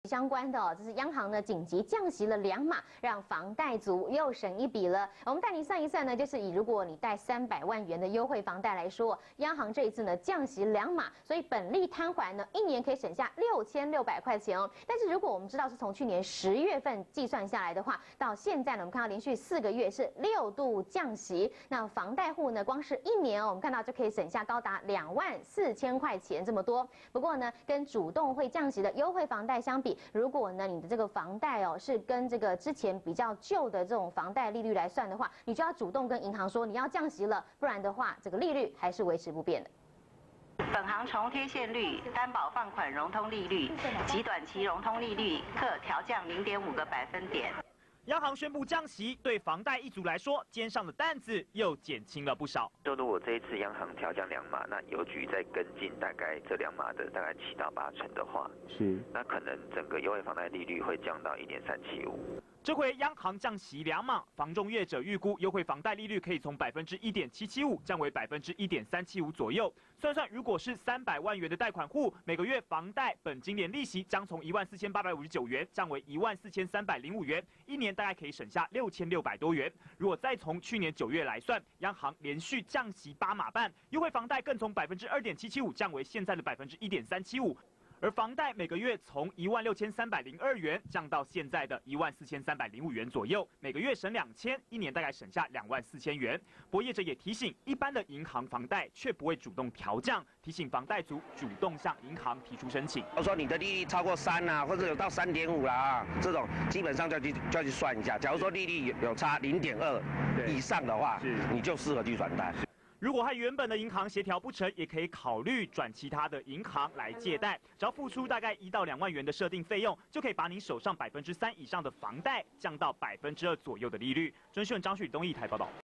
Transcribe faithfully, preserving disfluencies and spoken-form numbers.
相关的哦，这是央行呢紧急降息了两码，让房贷族又省一笔了。我们带您算一算呢，就是以如果你贷三百万元的优惠房贷来说，央行这一次呢降息两码，所以本利摊还呢一年可以省下六千六百块钱哦。但是如果我们知道是从去年十月份计算下来的话，到现在呢，我们看到连续四个月是六度降息，那房贷户呢光是一年哦，我们看到就可以省下高达两万四千块钱这么多。不过呢，跟主动会降息的优惠房贷相比，如果呢你的这个房贷哦是跟这个之前比较旧的这种房贷利率来算的话，你就要主动跟银行说你要降息了，不然的话这个利率还是维持不变的。 本行重贴现率、担保放款融通利率及短期融通利率各调降零点五个百分点。 央行宣布降息，对房贷一族来说，肩上的担子又减轻了不少。 就如果这一次央行调降两码，那邮局再跟进大概这两码的大概七到八成的话，是，那可能整个优惠房贷利率会降到一点三七五。 这回央行降息两码，房仲业者预估优惠房贷利率可以从百分之一点七七五降为百分之一点三七五左右。算算，如果是三百万元的贷款户，每个月房贷本金连利息将从一万四千八百五十九元降为一万四千三百零五元，一年大概可以省下六千六百多元。如果再从去年九月来算，央行连续降息八码半，优惠房贷更从百分之二点七七五降为现在的百分之一点三七五。而房贷每个月从一万六千三百零二元降到现在的一万四千三百零五元左右，每个月省两千，一年大概省下两万四千元。不过业者也提醒，一般的银行房贷却不会主动调降，提醒房贷族主动向银行提出申请。 我说你的利率超过三啊，或者有到三点五啦，这种基本上就要去就要去算一下。假如说利率有差零点二以上的话，你就适合去转贷。 如果和原本的银行协调不成，也可以考虑转其他的银行来借贷，只要付出大概一到两万元的设定费用，就可以把你手上百分之三以上的房贷降到百分之二左右的利率。真讯张旭东义台报道。